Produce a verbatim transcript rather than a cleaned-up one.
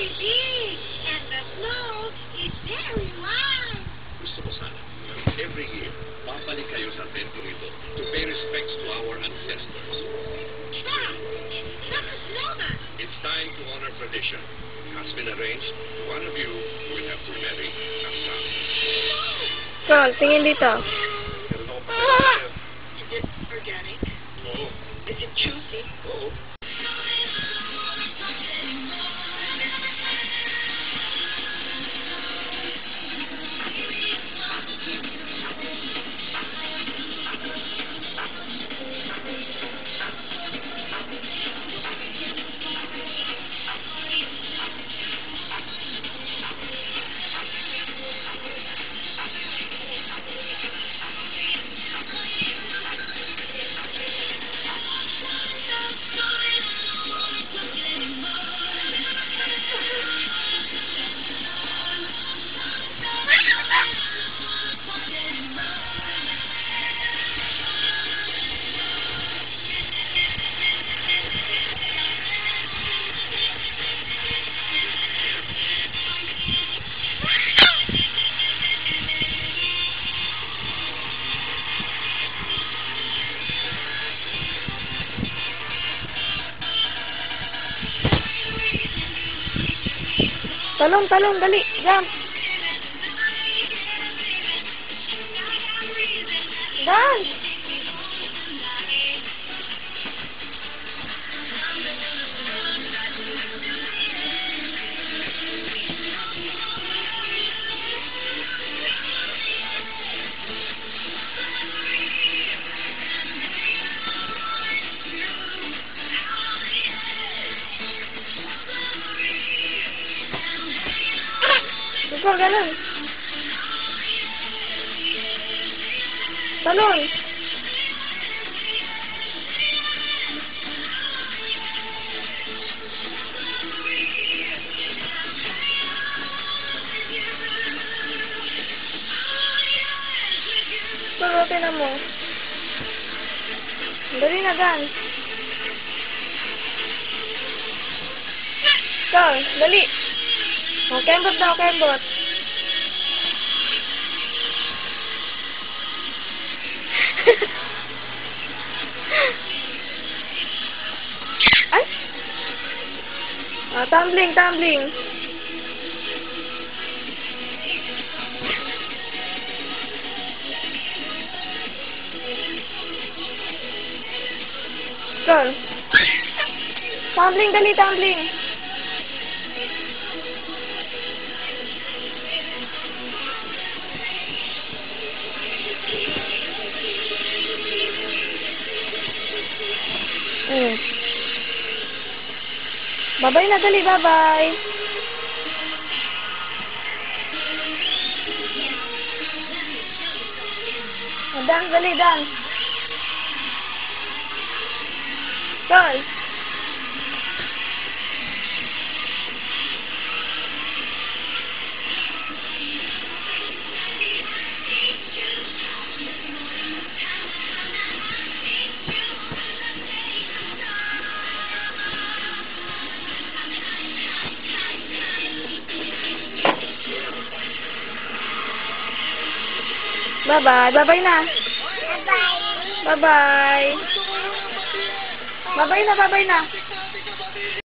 big, and the snow is very light. Gusto ko sana, every year, babalik kayo sa templo ito to pay respects to our ancestors. Dad, that's a snowman. It's time to honor tradition. Has been arranged, one of you will have to marry a son. Carl, tingin dito. Ah! Is it organic? Oo. Is it juicy? Oo. Talong, talong, dali, jump. Dance. Ikaw, ganun. Talon. Sarotin na mo. Dali na, gan. Ikaw, dali. O, kembot daw, kembot. Ay! Ah, tumbling, tumbling. Girl. Tumbling, dali, tumbling. Mm. Bye-bye na, dali, bye-bye. Dance, dali, dance. Girl. Bye-bye. Bye-bye na. Bye-bye. Bye-bye. Bye-bye na, bye-bye na.